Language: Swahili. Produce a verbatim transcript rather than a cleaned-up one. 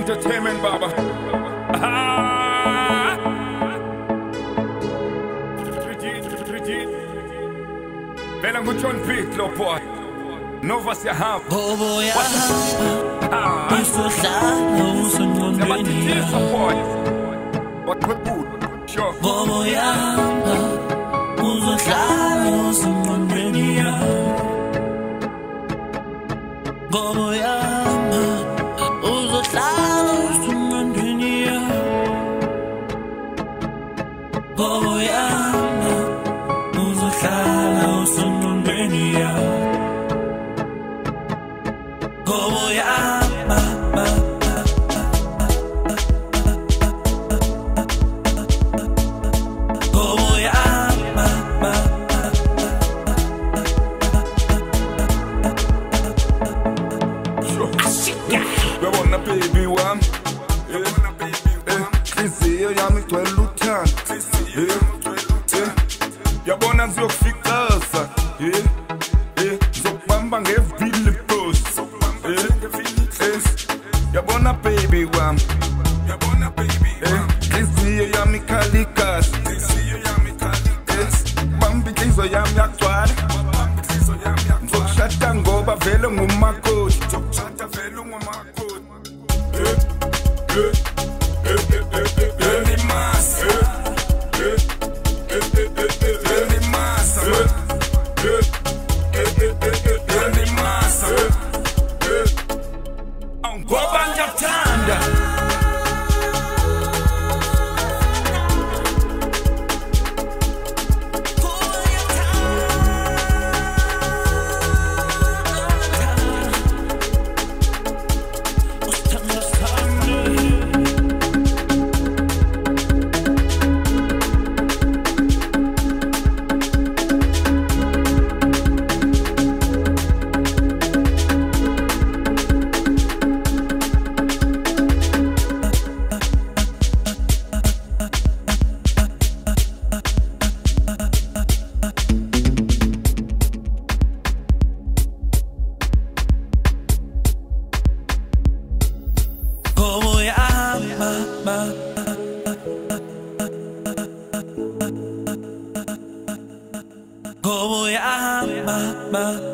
Entertainment, Baba. Ah! Vela nguJohn Beat lo boy. Nova siyahamba. Bobo yahamba uzohlala usengqondweni boy. What put good? Sure. Bobo yahamba uzohlala usengqondweni Bobo yahamba uzohlala usengqondweni Bobo yahamba uzohlala usengqondweni Bobo yahamba Bobo yahamba Yabona baby wami, inhliziyo yami igcwele uthando, yabona ngizokufikaza, ngizokubamba ngevili post, yabona baby wami, inhliziyo yami ikhalikasi, bamba inhliziyo yami yagcwala, ngizokushada ngoba vele ngumakoti. Bobo yahamba